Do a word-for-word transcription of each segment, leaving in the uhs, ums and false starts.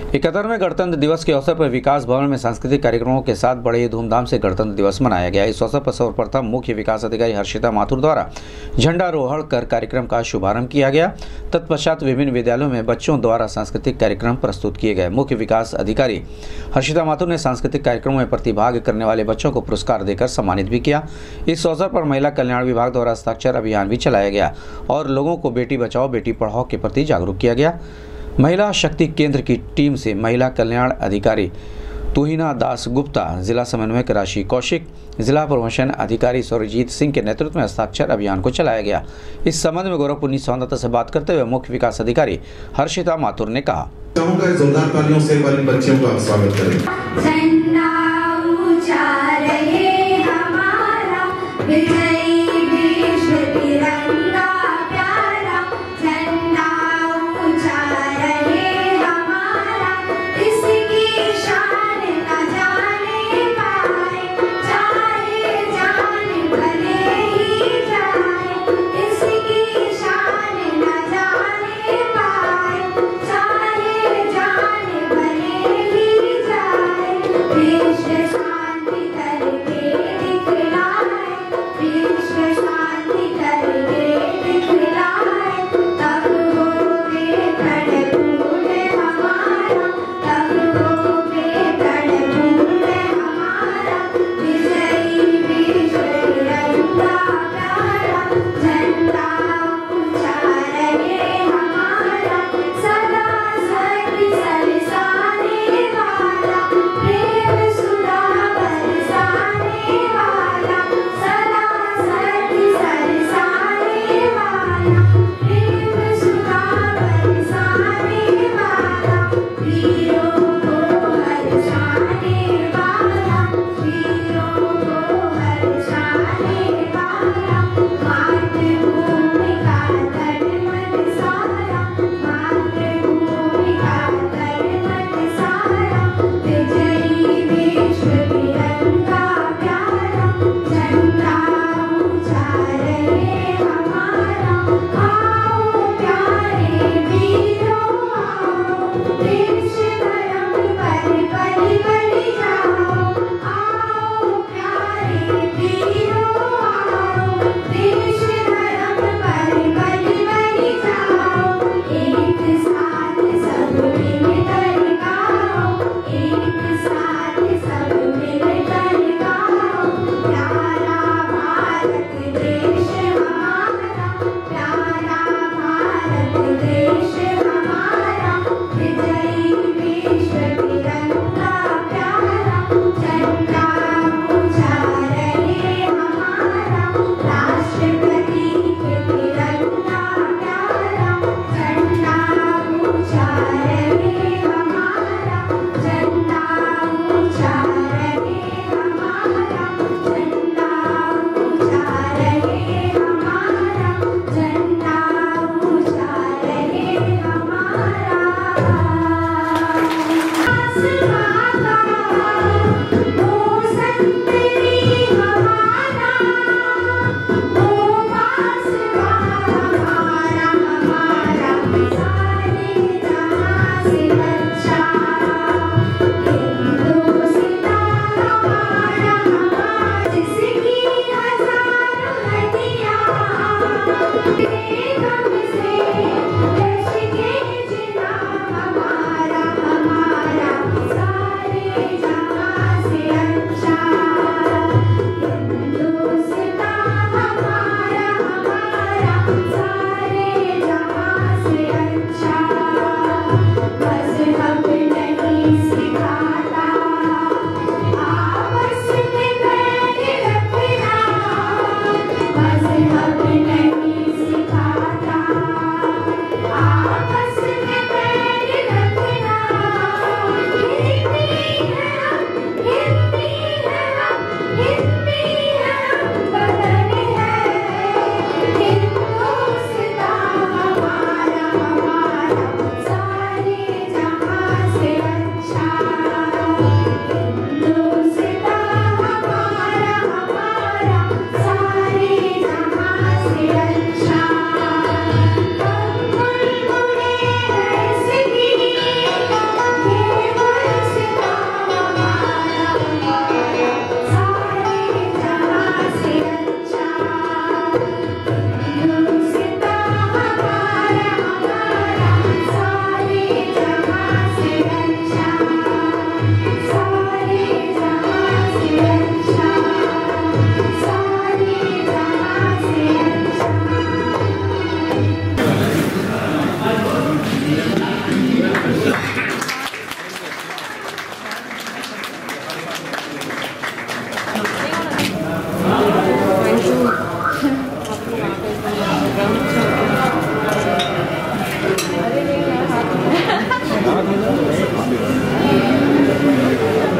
इकहत्तरवें गणतंत्र दिवस के अवसर पर विकास भवन में सांस्कृतिक कार्यक्रमों के साथ बड़े धूमधाम से गणतंत्र दिवस मनाया गया। इस अवसर पर सर्वप्रथम मुख्य विकास अधिकारी हर्षिता माथुर द्वारा झंडारोहण कर कार्यक्रम का शुभारंभ किया गया। तत्पश्चात विभिन्न विद्यालयों में बच्चों द्वारा सांस्कृतिक कार्यक्रम प्रस्तुत किए गए। मुख्य विकास अधिकारी हर्षिता माथुर ने सांस्कृतिक कार्यक्रमों में प्रतिभाग करने वाले बच्चों को पुरस्कार देकर सम्मानित भी किया। इस अवसर पर महिला कल्याण विभाग द्वारा हस्ताक्षर अभियान भी चलाया गया और लोगों को बेटी बचाओ बेटी पढ़ाओ के प्रति जागरूक किया गया। महिला शक्ति केंद्र की टीम से महिला कल्याण अधिकारी तुहिना दास गुप्ता, जिला समन्वयक राशि कौशिक, जिला प्रमोशन अधिकारी सौरजीत सिंह के नेतृत्व में हस्ताक्षर अभियान को चलाया गया। इस संबंध में गौरवपूर्ण संवाददाता से बात करते हुए मुख्य विकास अधिकारी हर्षिता माथुर ने कहा, जोरदार तालियों से बच्चों का स्वागत करें।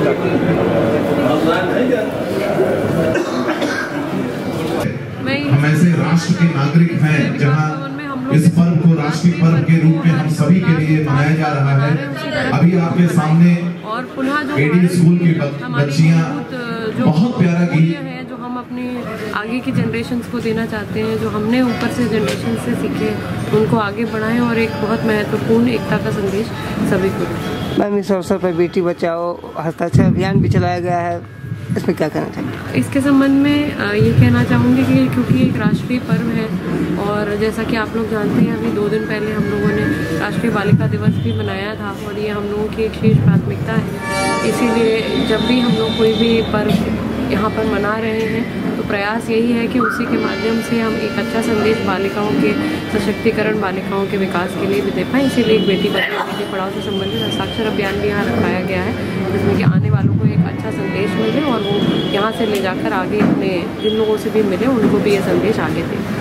हम ऐसे राष्ट्र के नागरिक हैं जहां इस पर्व को राष्ट्रीय पर्व के रूप में हम सभी के लिए मनाया जा रहा है। अभी आपके सामने और पुनः जो एडी स्कूल की बच्चियां बहुत प्यारा गीत है जो हम अपने आगे की जनरेशन को देना चाहते हैं, जो हमने ऊपर से जनरेशन से सीखे उनको आगे बढ़ाएं और एक बहुत महत्वपूर्ण एकता का संदेश सभी को दें। मैम, इस अवसर पर बेटी बचाओ हस्ताक्षर अभियान भी चलाया गया है, इसमें क्या कहना चाहिए? इसके संबंध में ये कहना चाहूँगी कि क्योंकि एक राष्ट्रीय पर्व है और जैसा कि आप लोग जानते हैं अभी दो दिन पहले हम लोगों ने राष्ट्रीय बालिका दिवस भी मनाया था और ये हम लोगों की एक शीर्ष प्राथमिकता है। इसीलिए जब भी हम लोग कोई भी पर्व यहाँ पर मना रहे हैं तो प्रयास यही है कि उसी के माध्यम से हम एक अच्छा संदेश बालिकाओं के सशक्तिकरण, बालिकाओं के विकास के लिए भी दे पाएँ। इसीलिए एक बेटी बचाओ बेटी पढ़ाओ से संबंधित हस्ताक्षर अभियान भी यहाँ रखाया गया है, जिसमें कि आने वालों को एक अच्छा संदेश मिले और वो यहाँ से ले जाकर आगे अपने जिन लोगों से भी मिले उनको भी ये संदेश आगे दें।